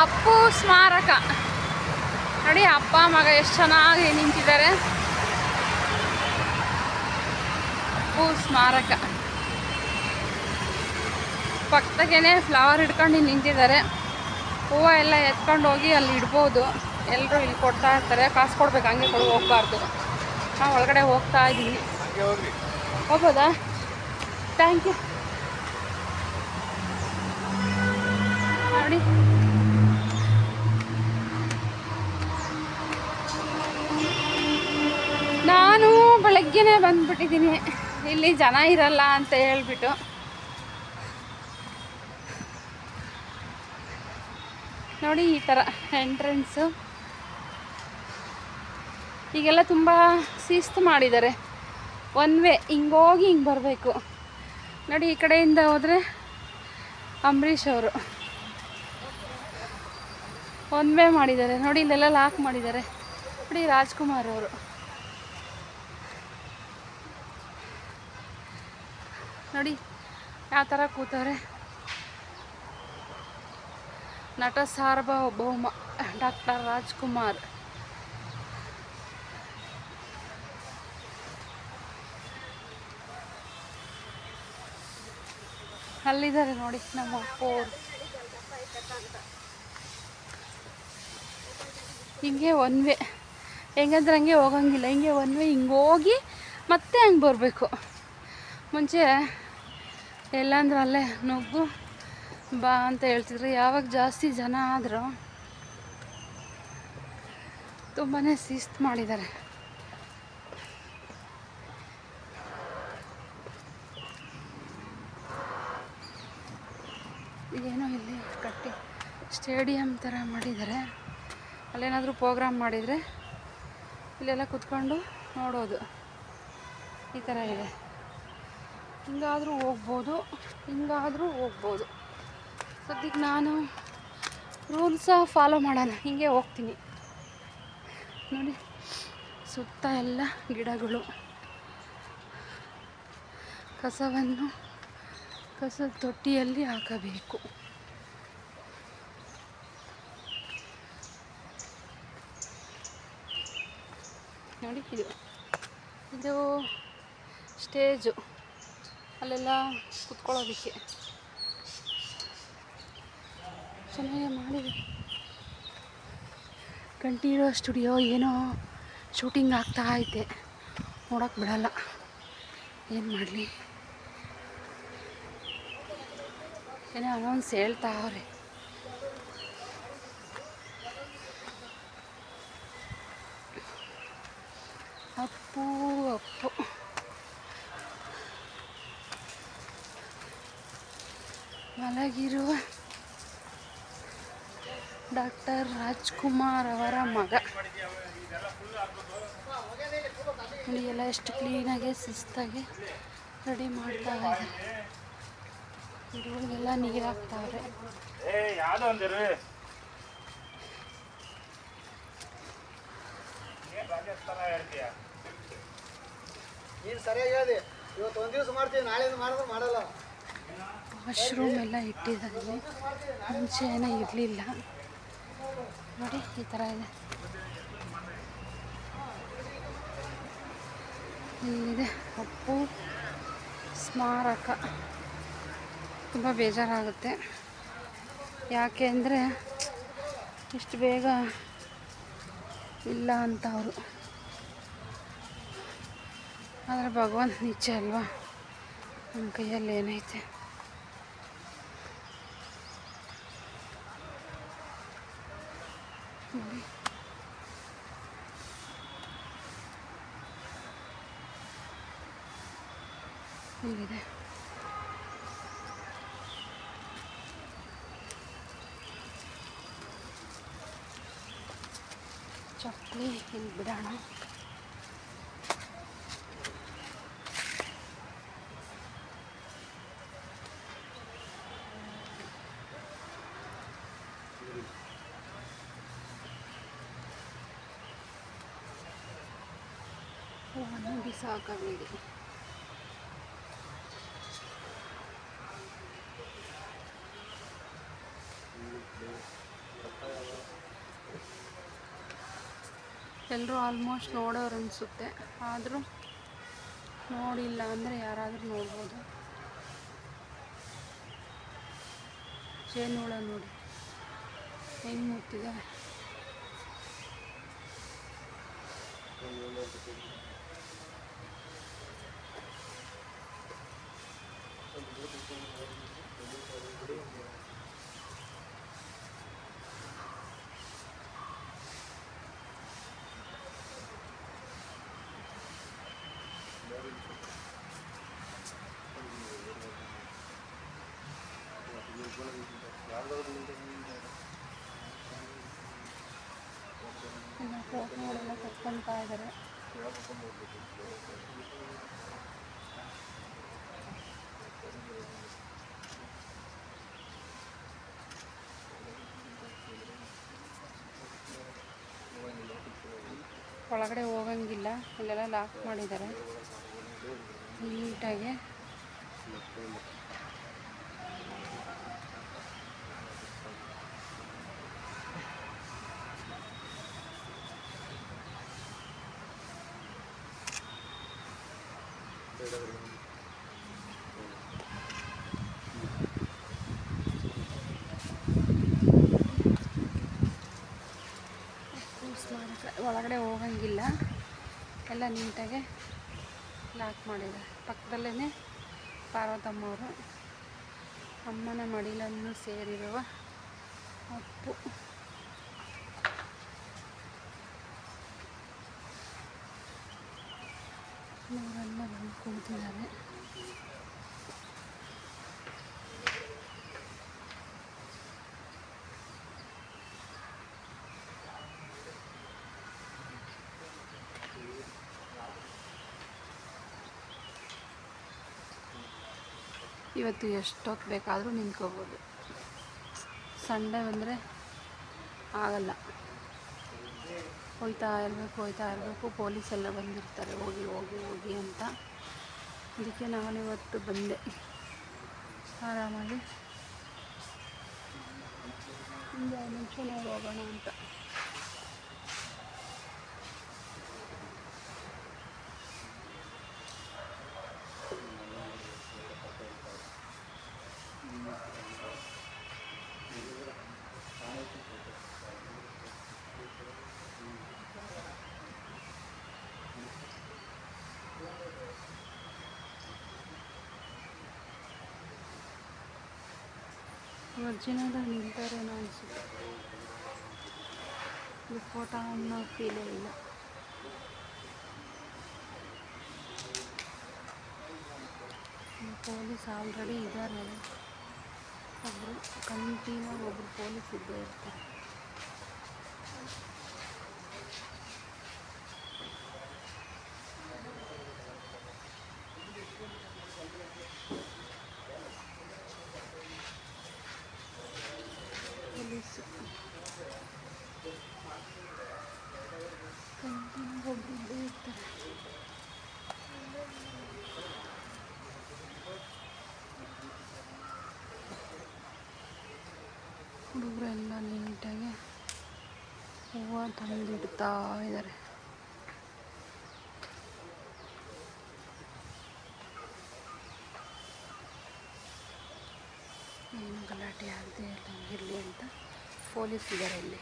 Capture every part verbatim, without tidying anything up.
ಅಪ್ಪು ಸ್ಮಾರಕ ನೋಡಿ, ಅಪ್ಪ ಮಗ ಎಷ್ಟು ಚೆನ್ನಾಗಿ ನಿಂತಿದ್ದಾರೆ. ಅಪ್ಪು ಸ್ಮಾರಕ ಪಕ್ಕದಾಗೇನೆ ಫ್ಲವರ್ ಹಿಡ್ಕೊಂಡು ನಿಂತಿದ್ದಾರೆ. ಹೂವು ಎಲ್ಲ ಎತ್ಕೊಂಡು ಹೋಗಿ ಅಲ್ಲಿ ಇಡ್ಬೋದು. ಎಲ್ಲರೂ ಇಲ್ಲಿ ಕೊಡ್ತಾ ಇರ್ತಾರೆ, ಕಾಸು ಕೊಡ್ಬೇಕು, ಹಂಗೆ ಕೊಡು ಹೋಗ್ಬಾರ್ದು. ನಾವು ಒಳಗಡೆ ಹೋಗ್ತಾ ಇದ್ದೀವಿ. ಹೋಗ್ಬೋದಾ? Thank you. ನೋಡಿ ನಾನು ಬೆಳಗ್ಗೆನೇ ಬಂದ್ಬಿಟ್ಟಿದ್ದೀನಿ, ಇಲ್ಲಿ ಜನ ಇರಲ್ಲ ಅಂತ ಹೇಳ್ಬಿಟ್ಟು. ನೋಡಿ ಈ ಥರ ಎಂಟ್ರೆನ್ಸು. ಈಗೆಲ್ಲ ತುಂಬ ಶಿಸ್ತು ಮಾಡಿದ್ದಾರೆ. ಒನ್ ವೇ ಹಿಂಗೋಗಿ ಹಿಂಗೆ ಬರಬೇಕು. ನೋಡಿ ಈ ಕಡೆಯಿಂದ ಹೋದರೆ ಅಂಬರೀಷ್ ಅವರು ಒನ್ ವೇ ಮಾಡಿದ್ದಾರೆ. ನೋಡಿ ಇಲ್ಲೆಲ್ಲ ಲಾಕ್ ಮಾಡಿದ್ದಾರೆ. ನೋಡಿ ರಾಜ್ಕುಮಾರ್ ಅವರು. ನೋಡಿ ಯಾವ ಥರ ಕೂತವ್ರೆ. ನಟ ಸಾರ್ವಭೌಮ ಡಾಕ್ಟರ್ ರಾಜ್ಕುಮಾರ್. ಅಲ್ಲಿದ್ದಾರೆ ನೋಡಿ ನಮ್ಮ ಅಪ್ಪೋರು. ಹಿಂಗೆ ಒನ್ ವೇ, ಹೆಂಗಂದ್ರೆ ಹಂಗೆ ಹೋಗಂಗಿಲ್ಲ. ಹಿಂಗೆ ಒನ್ ವೇ ಹಿಂಗೆ ಹೋಗಿ ಮತ್ತೆ ಹಂಗೆ ಬರಬೇಕು. ಮುಂಚೆ ಎಲ್ಲಂದ್ರೆ ಅಲ್ಲೇ ನುಗ್ಗು ಬಾ ಅಂತ ಹೇಳ್ತಿದ್ರು. ಯಾವಾಗ ಜಾಸ್ತಿ ಜನ ಆದರೂ ತುಂಬಾ ಶಿಸ್ತು ಮಾಡಿದ್ದಾರೆ. ಏನೋ ಇಲ್ಲಿ ಕಟ್ಟಿ ಸ್ಟೇಡಿಯಂ ಥರ ಮಾಡಿದ್ದಾರೆ. ಅಲ್ಲೇನಾದರೂ ಪ್ರೋಗ್ರಾಮ್ ಮಾಡಿದರೆ ಇಲ್ಲೆಲ್ಲ ಕೂತ್ಕೊಂಡು ನೋಡೋದು. ಈ ಥರ ಇದೆ. ಹಿಂಗಾದರೂ ಹೋಗ್ಬೋದು, ಹಿಂಗಾದರೂ ಹೋಗ್ಬೋದು. ಸದ್ಯಕ್ಕೆ ನಾನು ರೂಲ್ಸ ಫಾಲೋ ಮಾಡೋಣ, ಹಿಂಗೆ ಹೋಗ್ತೀನಿ. ನೋಡಿ ಸುತ್ತ ಎಲ್ಲ ಗಿಡಗಳು. ಕಸವನ್ನು ಕಸದ ತೊಟ್ಟಿಯಲ್ಲಿ ಹಾಕಬೇಕು. ನೋಡಿ ಇದು ಇದು ಸ್ಟೇಜು, ಅಲ್ಲೆಲ್ಲ ಕುತ್ಕೊಳ್ಳೋದಕ್ಕೆ ಚೆನ್ನಾಗಿ ಮಾಡಿದೆ. ಕಂಠೀರವ ಸ್ಟುಡಿಯೋ ಏನೋ ಶೂಟಿಂಗ್ ಆಗ್ತಾ ಐತೆ, ನೋಡೋಕೆ ಬಿಡಲ್ಲ. ಏನು ಮಾಡಲಿ, ಏನೋ ಅನೌನ್ಸ್ ಹೇಳ್ತಾವ್ರೆ. ಅಪ್ಪು ಅಪ್ಪು ಮಲಗಿರುವ ಡಾಕ್ಟರ್ ರಾಜ್ಕುಮಾರ್ ಅವರ ಮಗ. ನೋಡಿ ಎಲ್ಲ ಎಷ್ಟು ಕ್ಲೀನಾಗಿ ಶಿಸ್ತಾಗಿ ರೆಡಿ ಮಾಡ್ತಾ ಇದ್ದಾರೆ. ಗಿಡಗಳಿಗೆಲ್ಲ ನೀರು ಹಾಕ್ತಾವ್ರೆ. ವಾಶ್ರೂಮ್ ಎಲ್ಲ ಇಟ್ಟಿದ್ದಾರೆ. ಮುಂಚೆ ಏನೋ ಇರಲಿಲ್ಲ. ನೋಡಿ ಈ ಥರ ಇದೆ. ಇಲ್ಲಿದೆ ಅಪ್ಪು ಸ್ಮಾರಕ. ತುಂಬ ಬೇಜಾರಾಗುತ್ತೆ. ಯಾಕೆ ಅಂದರೆ ಇಷ್ಟು ಬೇಗ ಇಲ್ಲ ಅಂತ ಅವರು. ಆದರೆ ಭಗವಂತ ನಿಚ್ಚೆ ಅಲ್ವಾ, ನಮ್ಮ ಕೈಯಲ್ಲಿ ಏನೈತೆ. ಇಲ್ಲಿದೆ ಚಪ್ಪಲಿ, ಇಲ್ಲಿ ಬಿಡೋಣ. ಹೂವನ್ನು ಬಿಸಾಕಬೇಡಿ. ಎಲ್ಲರೂ ಆಲ್ಮೋಸ್ಟ್ ನೋಡೋರು ಅನಿಸುತ್ತೆ, ಆದರೂ ನೋಡಿಲ್ಲ ಅಂದರೆ ಯಾರಾದರೂ ನೋಡ್ಬೋದು. ಜೇನುಹುಳ ನೋಡಿ ಹೆಂಗೆ ಮುತ್ತಿದ್ದಾವೆ. ಇನ್ನು ಫೋಟೋಗಳೆಲ್ಲ ತಕ್ಕೊಳ್ತಾ ಇದ್ದಾರೆ. ಒಳಗಡೆ ಹೋಗಂಗಿಲ್ಲ, ಅಲ್ಲೆಲ್ಲ ಲಾಕ್ ಮಾಡಿದ್ದಾರೆ ನೀಟಾಗಿ. ಒಳಗಡೆ ಹೋಗಂಗಿಲ್ಲ, ಎಲ್ಲ ನೀಟಾಗೆ ಲಾಕ್ ಮಾಡಿದ್ದಾರೆ. ಪಕ್ಕದಲ್ಲೇ ಪಾರ್ವತಮ್ಮವರು ಅಮ್ಮನ ಮಡಿಲನ್ನು ಸೇರಿರುವ ಅಪ್ಪು. ಇವರೆಲ್ಲ ಬಂದು ಕುಳಿತಿದ್ದಾರೆ. ಇವತ್ತು ಎಷ್ಟೊತ್ತು ಬೇಕಾದರೂ ನಿಂತ್ಕೋಬೋದು. ಸಂಡೇ ಬಂದರೆ ಆಗಲ್ಲ, ಹೋಯ್ತಾ ಇರಬೇಕು ಹೋಯ್ತಾ ಇರಬೇಕು ಪೊಲೀಸೆಲ್ಲ ಬಂದಿರ್ತಾರೆ ಹೋಗಿ ಹೋಗಿ ಹೋಗಿ ಅಂತ. ಅದಕ್ಕೆ ನಾನಿವತ್ತು ಬಂದೆ, ಆರಾಮಾಗಿ ಒಂದು ಐದು ನಿಮಿಷ ನಾವು ಹೋಗೋಣ ಅಂತ. ವರ್ಜಿನಾದಾಗ ನಿಂತಾರೇನೋ ಅನಿಸುತ್ತೆ, ಇದು ಫೋಟೋ ಅನ್ನೋ ಫೀಲೇ ಇಲ್ಲ. ಪೊಲೀಸ್ ಆಲ್ರೆಡಿ ಇದ್ದಾರೆ, ಒಬ್ಬರು ಕಂಟಿನ್ಯೂ ಒಬ್ಬರು ಪೊಲೀಸ್ ಇದ್ದೇ ಇರ್ತಾರೆ. ಪೊಲೀಸು ಕಂಟಿನ್ಯೂ ಒಬ್ಬರು ಇದ್ದೇ ಇರ್ತಾರೆ. ಹುಡುಗರೆಲ್ಲ ನೀಟಾಗಿ ಹೂವು ತಂದಿಡ್ತಾ ಇದ್ದಾರೆ. ಏನು ಗಲಾಟೆ ಆಗದೆ ಇರಲಿ ಅಂತ ಪೊಲೀಸ್ ಇದ್ದಾರೆ ಇಲ್ಲಿ.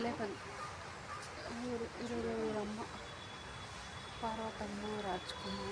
ಅಲ್ಲೇ ಬಂದು ಇವರು ಇವರು ಇವರಮ್ಮ ಪಾರ್ವತಮ್ಮ ರಾಜ್ಕುಮಾರ್.